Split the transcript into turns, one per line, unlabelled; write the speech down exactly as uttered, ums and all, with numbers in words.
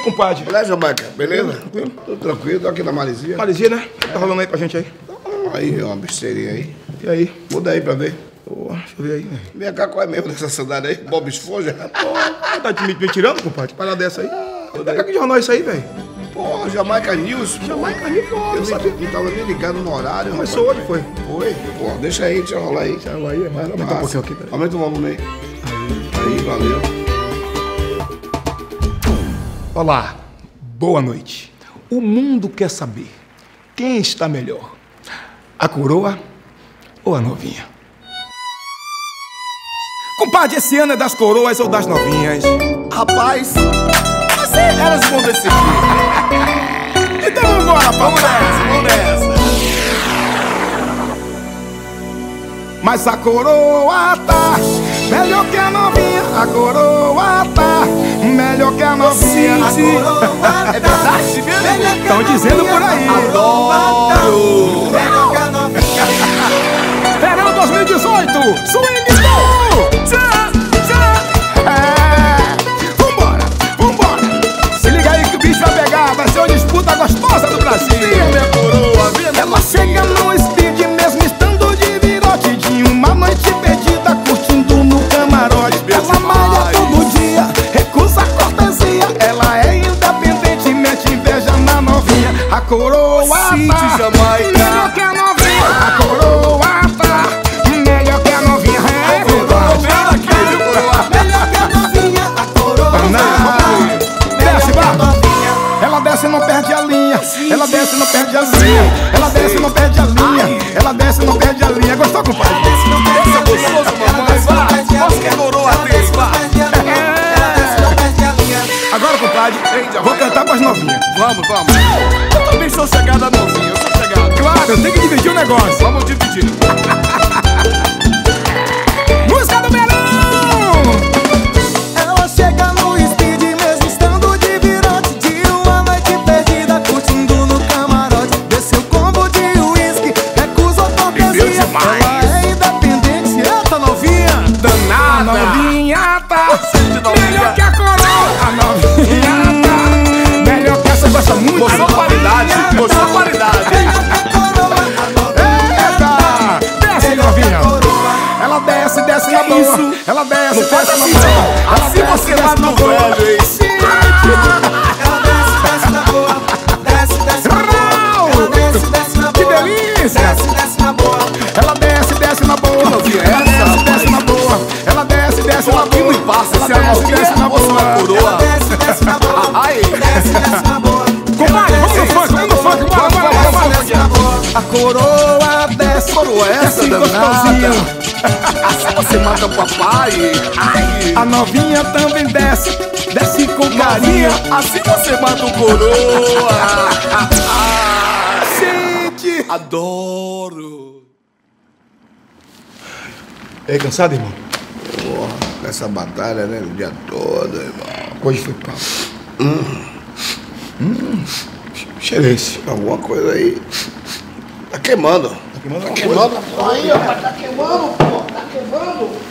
compadre?
Beleza, Jamaica? Beleza? Tranquilo? Tudo tranquilo, tô aqui na Marizia.
Marizia, né? O que tá rolando aí pra gente aí?
Aí, ó, uma besteirinha aí.
E aí?
Muda aí pra ver.
Pô, deixa eu ver aí, velho.
Vem cá, qual é mesmo dessa sandália aí? Bob Esponja?
Pô, tá me, me tirando, compadre? Parada dessa aí. Vem cá, que jornal é isso aí, velho?
Pô, Jamaica News.
Jamaica News, pô,
Eu
não sabia.
não tava nem ligado no horário.
Começou hoje, foi?
Foi? Pô, deixa aí, deixa eu rolar aí.
Deixa eu aí, vai aumentar um pouquinho aqui, peraí.
Aumenta o volume aí. Aí, valeu.
Olá, boa noite. O mundo quer saber quem está melhor, a coroa ou a novinha? Compadre, esse ano é das coroas ou das novinhas?
Rapaz, mas elas vão decidir.
Então vamos embora,
Vamos nessa, vamos nessa.
Mas a coroa tá melhor que a novinha. A coroa tá melhor que a novinha.
A coroa é verdade mesmo?
Estão dizendo por aí.
Adoro.
Melhor que a novinha.
Verão dois mil e dezoito, Swing School! Tchá, tchá. É, vambora, vambora. Se liga aí que o bicho vai pegar. Vai ser uma disputa gostosa do Brasil.
Minha coroa, minha
Ela chega no speed mesmo estando de virote, de uma noite perdida curtindo no camarote. Ela malha todo dia, recusa a cortesia. Ela é independente, mete inveja na novinha. A coroa
City,
tá
Jamaica.
melhor que a novinha. A coroa tá melhor que a novinha. É,
coroa, vem aqui, viu, coroa?
Melhor que a novinha. A coroa.
Não.
Melhor
Desce,
que a
vai.
novinha.
Ela desce e não perde a linha. Ela desce e não perde a linha. Ela desce e não perde a linha. Ela desce e não perde a linha. Gostou, compadre?
Esse é gostoso, mamãe. Vai, mostra que a coroa tem, vai.
Agora, compadre, vou cantar pras novinhas.
Vamos, vamos. Eu também sou chegada novinha, eu sou chegada.
Claro, tem que dividir o negócio.
Vamos dividir.
Música do verão!
Ela chega no speed mesmo estando de virote, de uma noite perdida curtindo no camarote. Desceu combo de uísque, recusa a cortesia.
Bebeu demais.
Ela é independente, eita novinha.
A
Danada.
novinha tá
Sempre novinha.
melhor que a coroa. A novinha tá melhor que essa. Gosta muito?
Mostrou qualidade, mostrou qualidade.
Eita! Desce, novinha. Ela desce, desce na boa.
isso?
Ela desce,
Não faz
desce
assim,
na boa.
não.
Ela
Assim
desce,
você
desce
mata
na
o
boa.
velho, hein?
Ela desce, desce na boa. Desce, desce na boa. Ela desce, desce na
Que
boa.
delícia!
Desce, desce na boa.
Ela desce, desce na boa.
novinha,
Ela
essa,
desce, desce
rapaz?
na boa. Ela desce, desce na
Aqui
boa.
não passa,
Ela
se é
desce,
novinha
desce na
ou se é uma
boa.
coroa.
Desce, desce na boa.
Ai.
Desce, desce na boa.
Compadre, vamos no funk, vamos no funk. Bora, bora, bora, bora.
Desce na boa.
A coroa desce.
Coroa essa,
Desce
danada.
gostosinho.
Assim você mata o papai. Ai.
A novinha também desce. Desce com carinho.
Assim você mata o coroa.
Gente!
Adoro.
É cansado, irmão?
Porra, essa batalha, né? O dia todo, irmão.
Hoje foi pau. Hum. Hum. Excelência.
Alguma coisa aí. Tá queimando.
Tá queimando
Tá
alguma
queimando. Aí, ó, tá queimando, pô. Tá queimando.